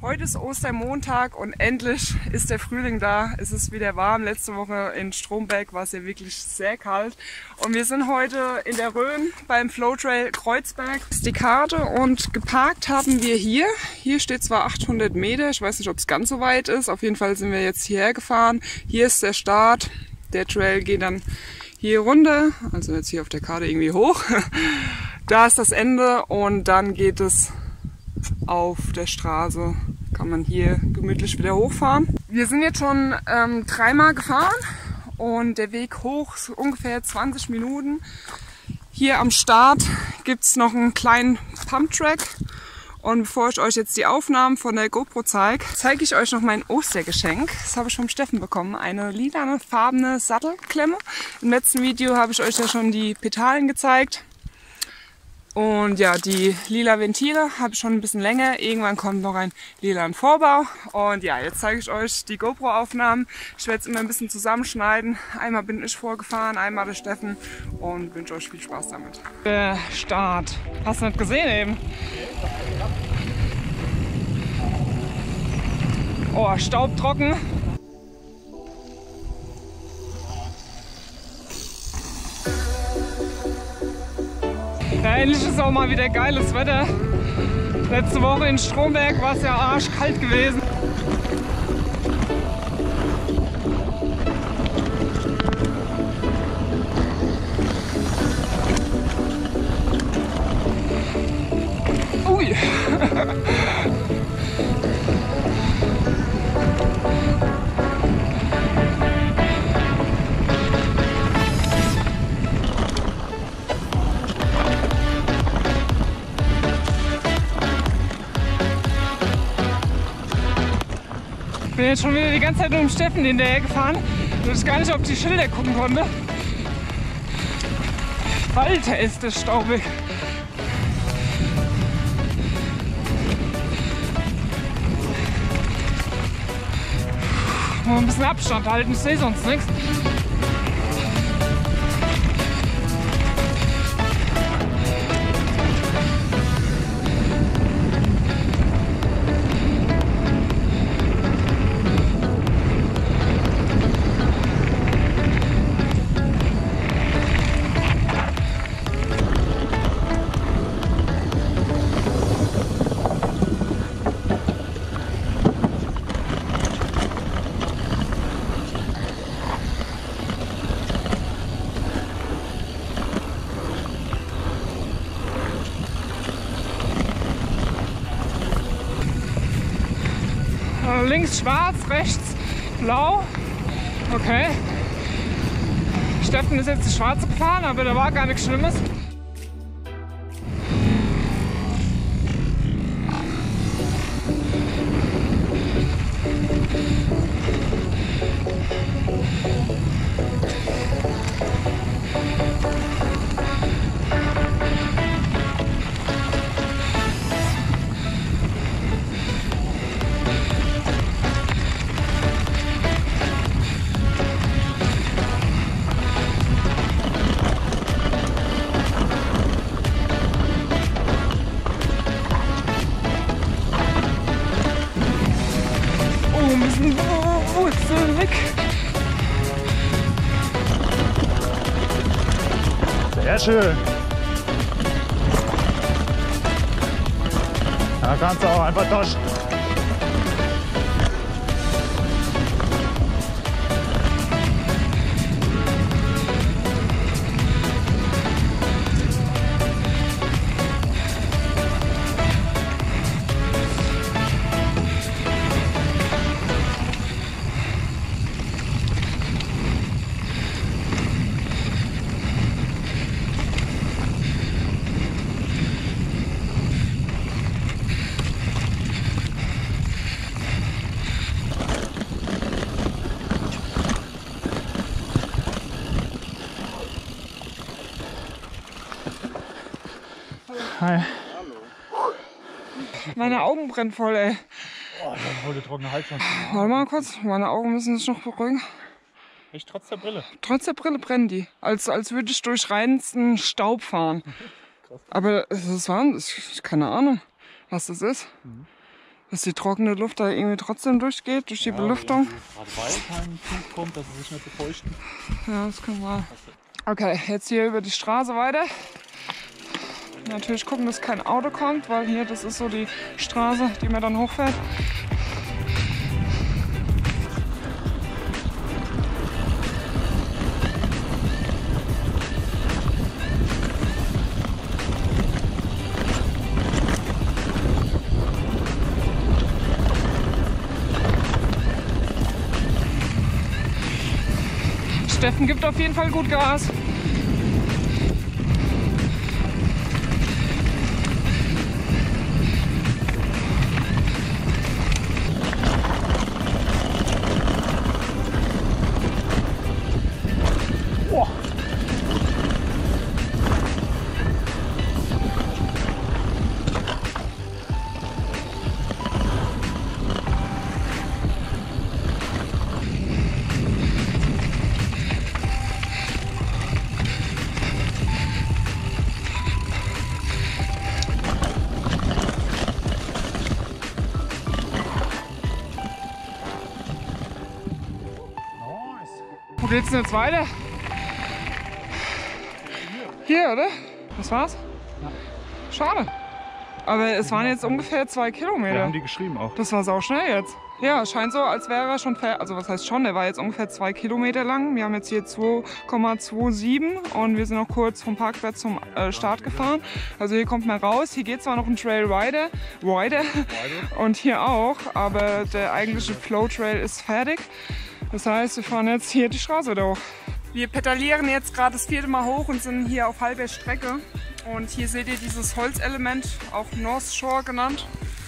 Heute ist Ostermontag und endlich ist der Frühling da. Es ist wieder warm. Letzte Woche in Stromberg war es ja wirklich sehr kalt. Und wir sind heute in der Rhön beim Flowtrail Kreuzberg. Das ist die Karte und geparkt haben wir hier. Hier steht zwar 800 Meter, ich weiß nicht, ob es ganz so weit ist. Auf jeden Fall sind wir jetzt hierher gefahren. Hier ist der Start. Der Trail geht dann hier runter, also jetzt hier auf der Karte irgendwie hoch. Da ist das Ende und dann geht es auf der Straße, kann man hier gemütlich wieder hochfahren. Wir sind jetzt schon 3-mal gefahren und der Weg hoch ist ungefähr 20 Minuten. Hier am Start gibt es noch einen kleinen Pumptrack. Und bevor ich euch jetzt die Aufnahmen von der GoPro zeige, zeige ich euch noch mein Ostergeschenk. Das habe ich vom Steffen bekommen. Eine lilane farbene Sattelklemme. Im letzten Video habe ich euch ja schon die Petalen gezeigt. Und ja, die lila Ventile habe ich schon ein bisschen länger. Irgendwann kommt noch ein lilanen Vorbau. Und ja, jetzt zeige ich euch die GoPro-Aufnahmen. Ich werde es immer ein bisschen zusammenschneiden. Einmal bin ich vorgefahren, einmal der Steffen. Und wünsche euch viel Spaß damit. Der Start. Hast du nicht gesehen eben? Oh, staubtrocken. Ja, endlich ist auch mal wieder geiles Wetter. Letzte Woche in Stromberg war es ja arschkalt gewesen. Ui! Ich bin jetzt schon wieder die ganze Zeit nur um Steffen hinterher gefahren. Ich weiß gar nicht, ob die Schilder gucken konnte. Alter, ist das staubig. Mal ein bisschen Abstand halten, ich sehe sonst nichts. Links schwarz, rechts blau. Okay. Steffen ist jetzt die schwarze gefahren, aber da war gar nichts Schlimmes. Weg. Sehr schön. Da kannst du auch einfach tauschen. Hi. Meine Augen brennen voll, ey. Oh, ich habe heute trockene Hals. Warte mal kurz, meine Augen müssen sich noch beruhigen. Echt trotz der Brille? Trotz der Brille brennen die. Als würde ich durch reinsten Staub fahren. Krass. Aber es ist Wahnsinn, keine Ahnung, was das ist. Dass die trockene Luft da irgendwie trotzdem durchgeht, durch die Belüftung. Gerade weil kein Zug kommt, dass es sich nicht befeuchten. Ja, das kann sein. Okay, jetzt hier über die Straße weiter. Natürlich gucken, dass kein Auto kommt, weil hier, das ist so die Straße, die man dann hochfährt. Steffen gibt auf jeden Fall gut Gas. Oh. Wo geht's denn jetzt weiter? Hier, oder? Das war's? Ja. Schade. Aber es waren jetzt ungefähr 2 Wir Kilometer. haben die geschrieben auch. Das war sau schnell jetzt. Ja, es scheint so, als wäre er schon fertig. Also was heißt schon, der war jetzt ungefähr 2 Kilometer lang. Wir haben jetzt hier 2,27 und wir sind noch kurz vom Parkplatz zum Start gefahren. Also hier kommt man raus. Hier geht zwar noch ein Trail weiter und hier auch, aber der eigentliche Flow Trail ist fertig. Das heißt, wir fahren jetzt hier die Straße wieder hoch. Wir pedalieren jetzt gerade das 4. Mal hoch und sind hier auf halber Strecke. Und hier seht ihr dieses Holzelement, auch North Shore genannt.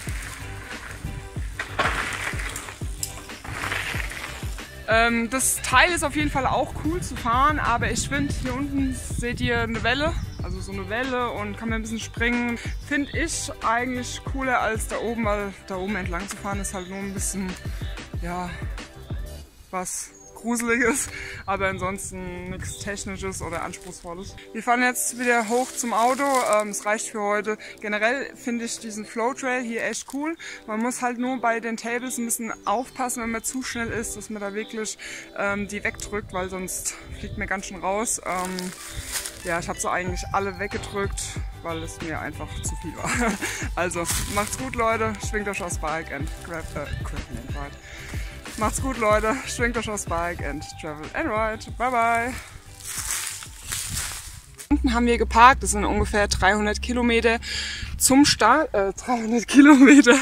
Das Teil ist auf jeden Fall auch cool zu fahren, aber ich finde, hier unten seht ihr eine Welle, also so eine Welle und kann man ein bisschen springen. Finde ich eigentlich cooler als da oben, weil da oben entlang zu fahren ist halt nur ein bisschen, ja, was Gruseliges, aber ansonsten nichts Technisches oder Anspruchsvolles. Wir fahren jetzt wieder hoch zum Auto, es reicht für heute. Generell finde ich diesen Flow Trail hier echt cool. Man muss halt nur bei den Tables ein bisschen aufpassen, wenn man zu schnell ist, dass man da wirklich die wegdrückt, weil sonst fliegt man ganz schön raus. Ja, ich habe so eigentlich alle weggedrückt, weil es mir einfach zu viel war. Also macht's gut, Leute, schwingt euch aufs Bike and grab and ride. Macht's gut, Leute. Schwingt euch aufs Bike and travel and ride. Bye, bye. Unten haben wir geparkt. Das sind ungefähr 300 Kilometer zum Start. 300 Kilometer.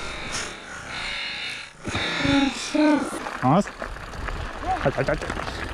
Was? Halt.